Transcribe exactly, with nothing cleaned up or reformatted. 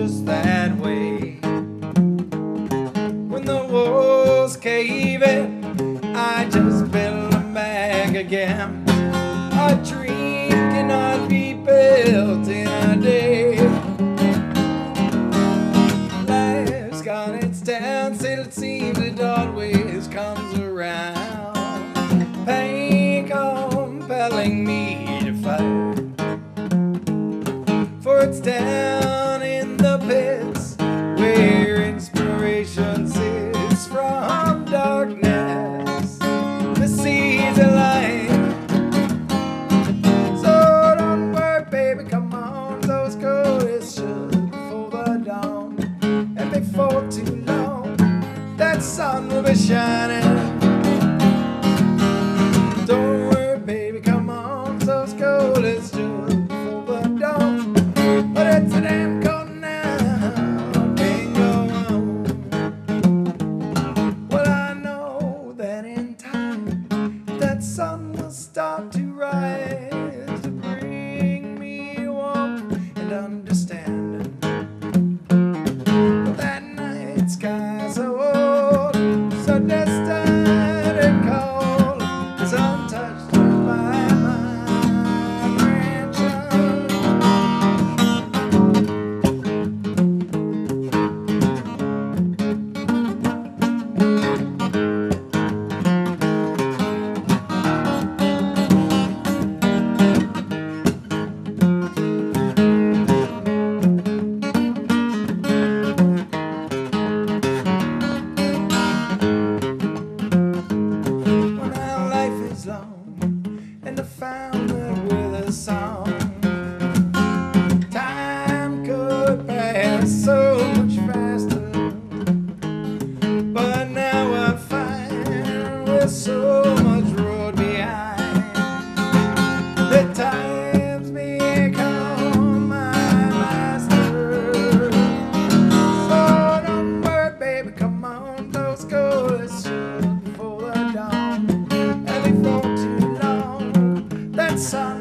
just that way. When the walls cave in, I just build them back again. A dream cannot be built in a day. Life's got its downs, it seems it always comes around. Pain compelling me to fight, for it's down in the pits where inspiration sits. From darkness the seeds of light. So don't worry, baby, come on, those goals should before the dawn. And before too long, that sun will be shining. Don't worry, baby, come on, those goals should before the dawn. But it's a damn cold now, can't go on. Well, I know that in time that sun will start to rise, to bring me warmth and understanding. But that night sky so old, so distant and cold, is untouched by my vibration. Well, now life is long, and I found that with a song, time could pass so much faster. But now I find we're so much road behind, that time's become my master. So don't worry, baby, come on, those goals should before the dawn. And before too long, that sun